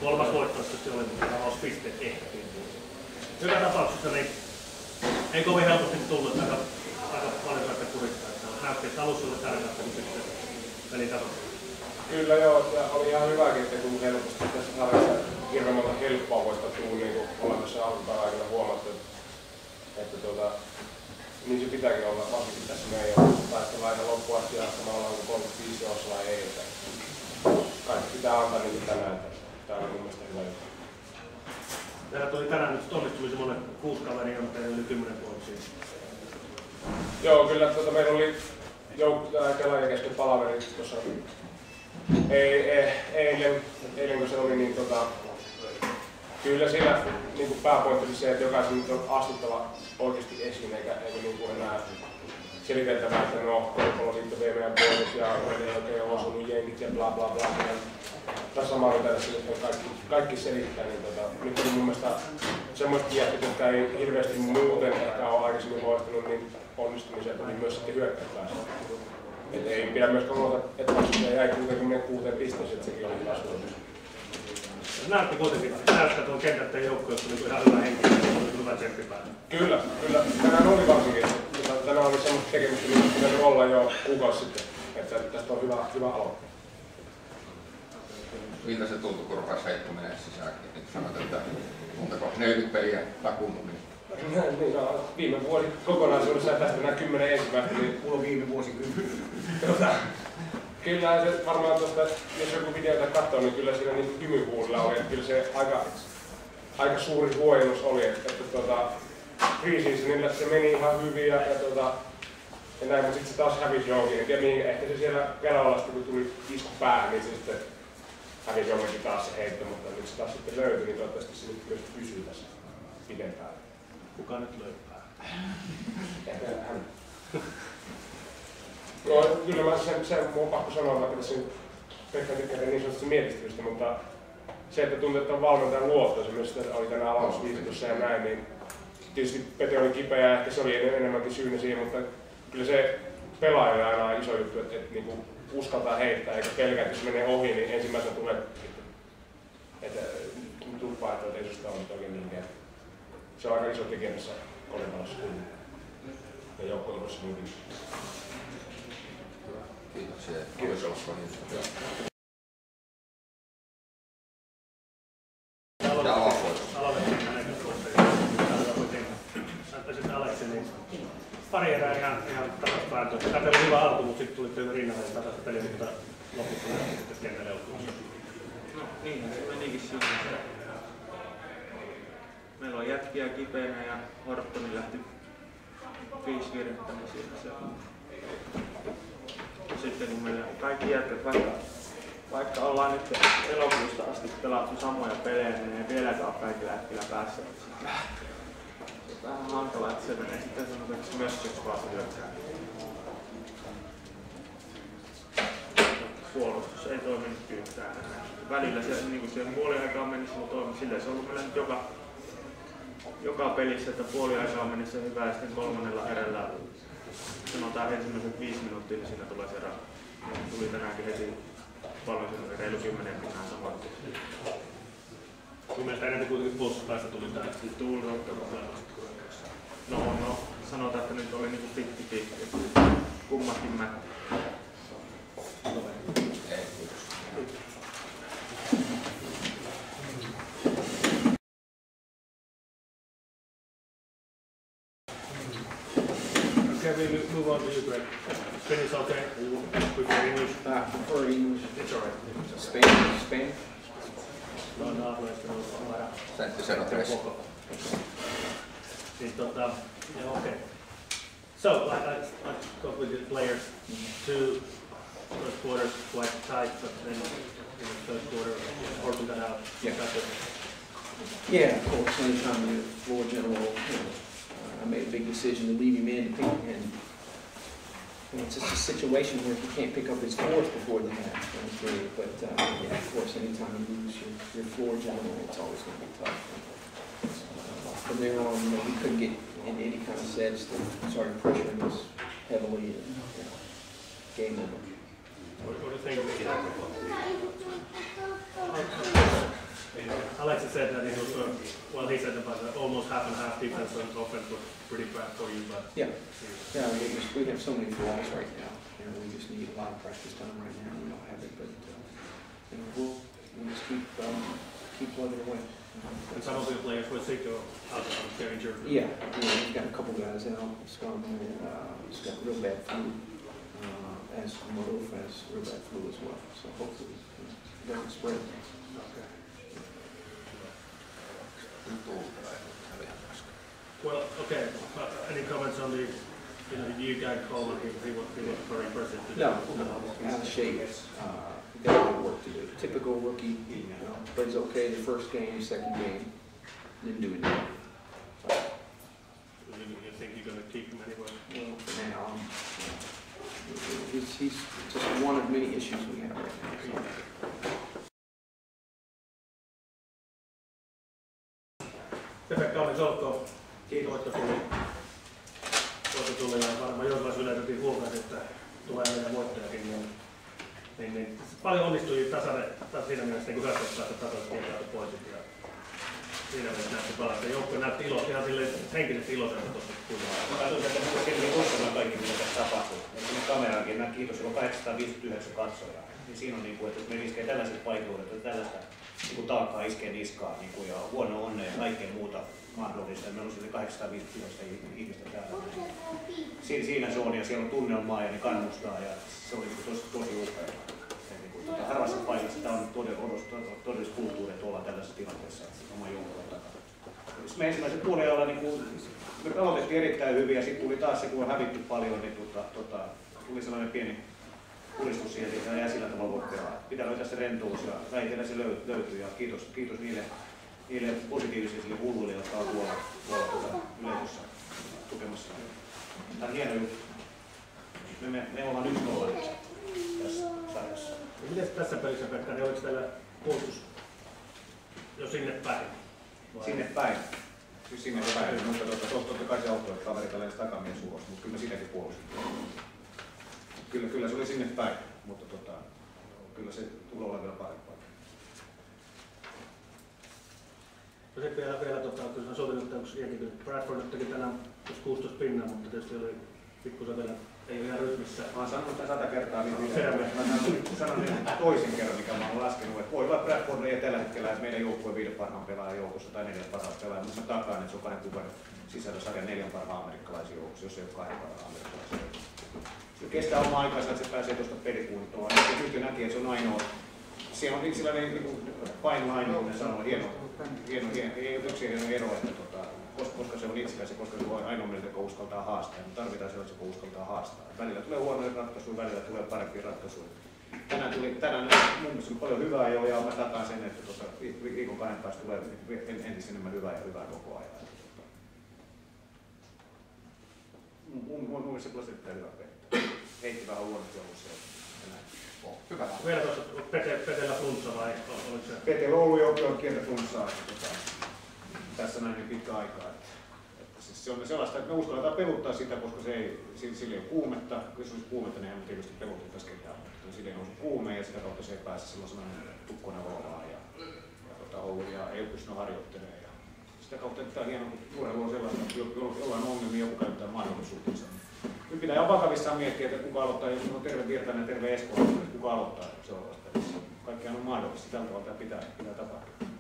kolmas voittoisesti oli, mutta avaus-pisteet ehkä. Joka tapauksessa niin ei kovin helposti tullut, että aika paljon saatte kurittaa. Näytti, että alussa oli tärkeää, kun sitten peli tasoittaa. Kyllä joo, ja oli ihan hyväkin, että kun helposti tässä sarjassa hirveän monta helppoa voittaa tullut, niin kuin ollaan tässä alkupäivän aikana huomattu, että niin se pitääkin olla, varsinkin tässä meidän taistellaan ihan loppuun asti ja samalla on 35 jos vai ei. Että kaikki pitää antaa niin kuin tänään, että tämä on mun mielestä hyvä juttu. Täällä tuli tänään nyt tuli semmoinen 6 kaveria, mutta teillä oli 10 vuosia. Joo, kyllä meillä oli Kelajan kesken palaveri tuossa eilen kun se oli, niin kyllä siellä niin pääpointti oli se, että jokaisen nyt on astuttava oikeasti esiin, eikä niin kuin enää seliteltävää, että no, Koripalloliitto vei meidän poikit ja meidän oikein on osunut jengit ja bla bla bla. Tässä samaa mitä tässä nyt kaikki selittää, niin nyt oli mun mielestä semmoista jätkät, jotka ei hirveästi muuten ehkä ole aikaisemmin loistanut, niin onnistumiseen tuli myös sitten hyökkäyspäässä. Et ei pidä myöskään unohtaa, että vastustaja jäi 66 pisteeseen, että sekin oli hyvä suoritus. Näytti kuitenkin, näyttää tuon kentän joukkueessa oli ihan hyvä henki, oli hyvä tsemppi päällä. Kyllä. Tänään oli varsinkin. Tänään oli semmoista tekemistä, mitä pitäisi olla jo kuukausi sitten. Että tästä on hyvä aloittaa. Miltä se tuntui, kun rupesi heittominen sisäänkin? Nyt sanot, että montako 40 peliä takuun. Niin, viime vuosi kokonaisuudessaan tästä nämä 10 ensimmäistä, niin mulla on viime vuosikymmen. Kyllä se varmaan tuosta, jos joku videota katsoo, niin kyllä siinä niin hymyhuulilla oli, että kyllä se aika suuri huojennus oli, että pre-seasonilla se meni ihan hyvin ja näin, mutta sitten se taas hävisi johonkin. En tiedä mihin, ehkä se siellä Kelalasta, kun tuli isku päähän, niin se sitten hävisi johonkin taas se heitto, mutta nyt se taas sitten löytyi, niin toivottavasti se nyt myös pysyy tässä pidempään. Kuka nyt löytää? Ehkä hän. No, kyllä mä sen mun on pakko sanoa, vaikka tässä Pekka tykkää niin sanotusta mietistelystä, mutta se, että tuntuu, että on valmentajan luotto, se myös oli tänään avausviisitossa ja näin, niin tietysti Pete oli kipeä ja ehkä se oli enemmänkin syynä siihen, mutta kyllä se pelaaja on aina iso juttu, että niin uskaltaa heittää eikä pelkää, että jos menee ohi, niin ensimmäisenä tulee, että tuppaa, että ei susta ole oikein mihinkään. Se on aika iso tekijä tässä koripallossa ja joukkueessa muukin. Kiitoksia. Kiitos. Näyttäisit Aleksi, niin pari erää ihan takas päätyi. Tämä oli hyvä alku, mutta sitten tulitte rinnalle takaisin peliin, mutta lopussa sitten kentälle ottamassa. No niin, se menikin siinä. Meillä on jätkiä kipeänä ja Horttoni lähti 5 virhettä, niin siinä se. Sitten kun meillä kaikki jätkät, vaikka ollaan nyt elokuusta asti pelattu samoja pelejä, niin ei vieläkään ole kaikilla äkkillä päässä. Se on vähän hankala, että se menee sitten sanotuksi mössöksi vaan hyökkää. Puolustus ei toiminut yhtään enää. Välillä se, niin kuin siihen puoliaikaan mennessä, se toimi. Silleen se on ollut meillä nyt joka pelissä, että puoliaikaan mennessä hyvä ja sitten kolmannella erällä sanotaan ensimmäiset 5 minuuttia, niin siinä tulee se erä. Tuli tänäänkin heti paljon semmoinen reilu 10 pinnaa samoin. Mun mielestä enemmän kuitenkin puolustuspäästä tuli täällä. Tuli No, sanotaan, että nyt oli niinku 50-50. Kummatkin mättä. Okay, we move on to you, Greg. Spain is okay. You prefer English? Prefer English. It's alright. Spain. No, Sentti Sero Tres. Okay. So, let's talk with the players. 2 first quarters quite tight, but then in the third quarter, working that out. Yeah. Yeah, of course, anytime you're floor general, I made a big decision to leave him in to pick, and it's just a situation where he can't pick up his fourth before the half. But yeah, of course, anytime you lose your floor general, it's always going to be tough. From there on, we couldn't get into any kind of sets. They started pressuring us heavily, and game over. What do you think of the Alexis said that it was, well, he said about almost half and half defense and offense was pretty bad for you, but Yeah, we have so many flaws right now, and we just need a lot of practice time right now. We don't have it, but we'll just keep plugging away. and some of the players were sick or out of their injured. Yeah, we've got a couple guys out. Scott has got real bad flu, as Modolf has real bad flu as well. So hopefully it doesn't spread. Okay. Well, okay. Any comments on the, you guy Coleman? He was very impressive today. No, out of shape. Got a lot of work to do. Typical rookie, plays okay the first game, second game, didn't do anything. You think you're going to keep him anyway? Well, for now, he's just one of many issues we have right now. Pekka, onneksi olkoon. Voitto tuli ja varmaan Joensuusyleisökin huomasi, että tulee meidän voittajakin. Niin, paljon onnistui siinä mielessä niin hyvästä päästä tasaisesti täältä pois. Ja siinä mielessä näytti palata. Joukkue näytti ihan henkisesti iloiselta tuossa kuitenkin. Mä katsoin, että kuitenkin uskomaan kaikki, mitä tässä tapahtuu. Esimerkiksi kameraankin näki, jos on 859 katsojaa. Niin siinä on, että jos me iskee tällaiset vaikeudet, että tällaista taakkaa iskee niskaan ja huono onnea ja kaikkea muuta mahdollista. Meillä on sitten 859 ihmistä täällä. Siinä se on ja siellä on tunnelmaa ja ne kannustaa ja se on tosi upea. Harvassa paikassa tämä on todellista kulttuuria, että ollaan tällaisessa tilanteessa oman joukkoon takana. Me ensimmäisen puolen ajalla me aloitettiin erittäin hyvin ja sitten tuli taas se, kun on hävitty paljon, niin tuli sellainen pieni puristus siihen, että jää sillä tavalla voi pelaa. Pitää löytää se rentous ja väitellä se löytyy ja kiitos niille positiivisille hulluille, jotka on tuolla yleisössä tukemassa. Tämä on hieno juttu. Me ollaan 1-0 tässä sarjassa. Miten tässä pelissä, Pekka, niin oliko teillä puolustus jo sinne päin? Sinne päin. Siis sinne päin, mutta totta kai se auttoi, että kaveri tällainen takamies ulos, mutta kyllä me sitäkin puolustettiin. Kyllä se oli sinne päin, mutta kyllä se tulee olla vielä parempaa. No sitten vielä kyllä mä soitin, että Bradford teki tänään 16 pinnaa, mutta tietysti oli pikkusen vielä ei ole ihan rytmissä. Mä oon sanonut tämän 100 kertaa, niin mä sanon toisen kerran, mikä mä oon laskenut, että voi olla, että Bradford ei tällä hetkellä meidän joukkueen 5 parhaan pelaajan joukossa tai 4 parhaan pelaajan, mutta mä takaan, että se on 2 kuukauden sisällä sarjan 4 parhaan amerikkalaisen joukossa, jos ei ole 2 parhaan amerikkalaisen joukossa. Se kestää oma aikansa, että se pääsee tuosta pelikuntoon. Ja nyt näki, että se on ainoa. Siellä on sellainen fine line, kun ne sanoo, hieno ero, että koska se on itsekäs ja koska se on ainoa meiltä, joka uskaltaa haastaa. Me tarvitaan sellaista, joka uskaltaa haastaa. Välillä tulee huonoja ratkaisuja, välillä tulee parempia ratkaisuja. Tänään mun mielestä on paljon hyvää jo ja mä takaan sen, että viikon 2 päästä tulee entistä enemmän hyvää ja hyvää koko ajan. Mun mielestä se olisi erittäin hyvä peli. Heitti vähän huonosti ollut se. Hyvä. Vielä tuossa Petellä flunssa vai oliko se? Petellä on ollut jo pientä flunssaa tässä näin niin pitkä aikaa. Se on sellaista, että me uskalletaan peluttaa sitä, koska sillä ei ole kuumetta. Jos olisi kuumetta, niin emme tietysti pelutettaisi ketään. Sillä ei nousu kuume ja sitä kautta se ei pääse sellaisena tukkona voimaan ja ei pysty harjoittelemaan. Sitä kautta, että tämä hieno urheilu on sellaista, että jollain on ongelmia, joku käyttää mahdollisuutensa. Nyt pitää ihan vakavissaan miettiä, että kuka aloittaa, jos on terve Virtanen ja terve Esko, että kuka aloittaa seuraavassa pelissä. Kaikkiaan on mahdollista, tältä tavalla pitää tapahtua.